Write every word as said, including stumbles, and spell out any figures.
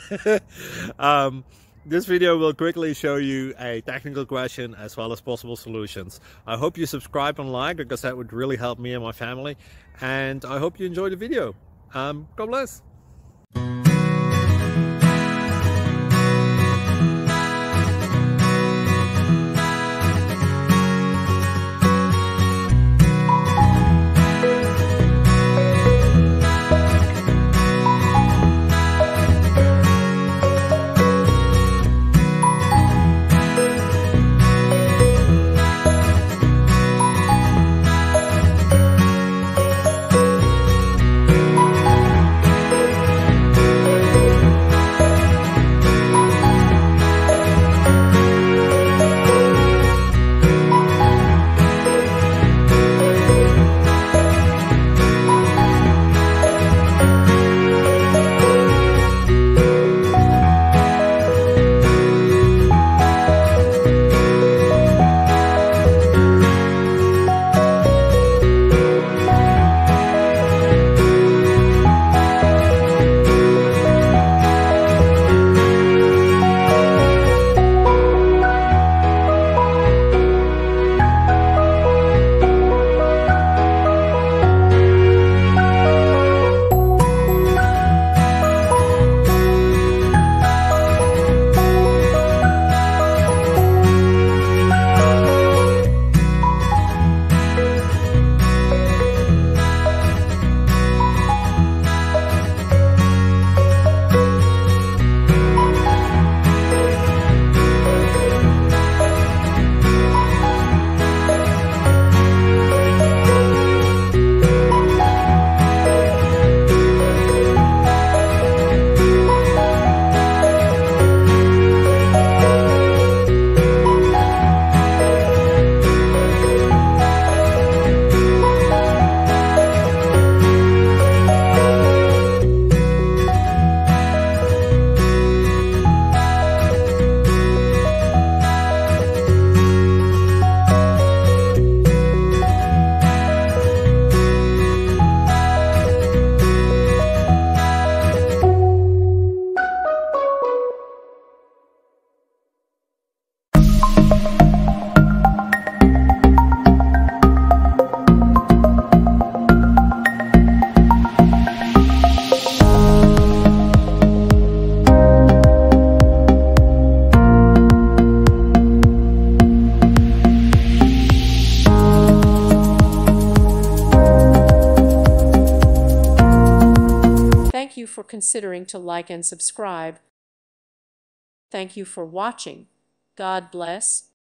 um, this video will quickly show you a technical question as well as possible solutions. I hope you subscribe and like, because that would really help me and my family. And I hope you enjoy the video. Um, God bless. Thank you for considering to like and subscribe. Thank you for watching. God bless.